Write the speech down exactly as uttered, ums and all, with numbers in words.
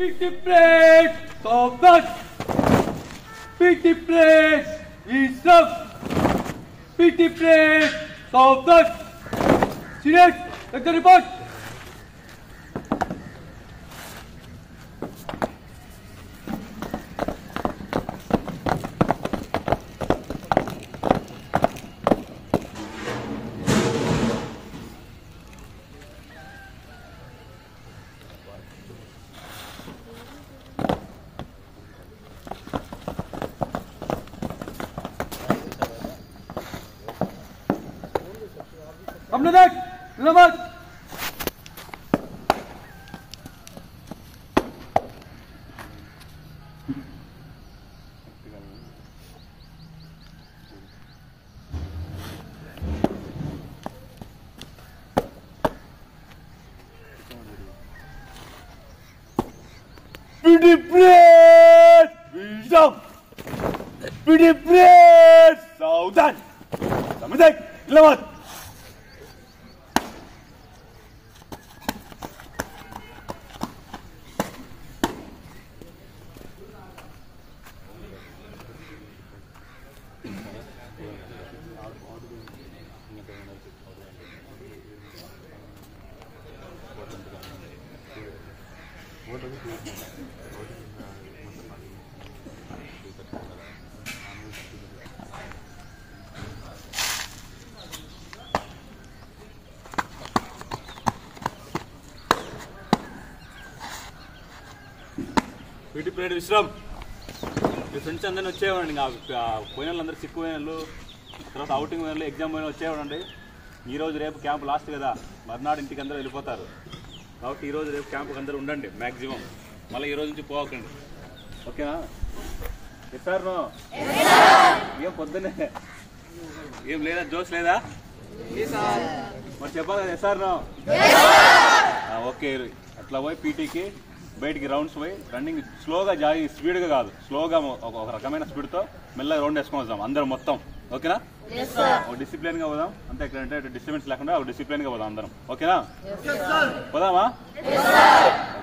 Beat the place of that. Beat the place is up. Beat the place of that. Serious, take the report. Come that, Lamar. Pretty bread, wisdom. Pretty bread, Southern. Come that, Lamar. వీటి plate విశ్రామ్ మీ friends అందరినీ వచ్చేవాడండి. ఇంకా పోయిన వాళ్ళు అందరూ sick పోయిన వాళ్ళు, తర్వాత అవుటింగ్ పోయిన వాళ్ళు, ఎగ్జామ్ పోయిన వచ్చేవాడండి. ఈరోజు రేపు క్యాంప్ లాస్ట్ కదా, మర్నాడు ఇంటికి అందరూ వెళ్ళిపోతారు. కాబట్టి ఈరోజు రేపు క్యాంప్కి అందరూ ఉండండి మ్యాక్సిమం. మళ్ళీ ఈరోజు నుంచి పోకండి, ఓకేనా? Yes sir no? ఏం పొద్దున్నే ఏం లేదా, జోస్ లేదా? మరి చెప్పాలి కదా ఎస్ సార్ నో? ఓకే, అట్లా పోయి పీటీకి బయటికి రౌండ్స్ పోయి రన్నింగ్ స్లోగా జాగి, స్పీడ్గా కాదు, స్లోగా ఒక రకమైన స్పీడ్తో మెల్లగా రౌండ్ వేసుకొని వద్దాం అందరం మొత్తం, ఓకేనా? ఒక డిసిప్లిన్గా పోదాం అంతే, ఎక్కడంటే డిస్టర్బెన్స్ లేకుండా ఒక డిసిప్లిన్గా పోదాం అందరం, ఓకేనా? పోదామా?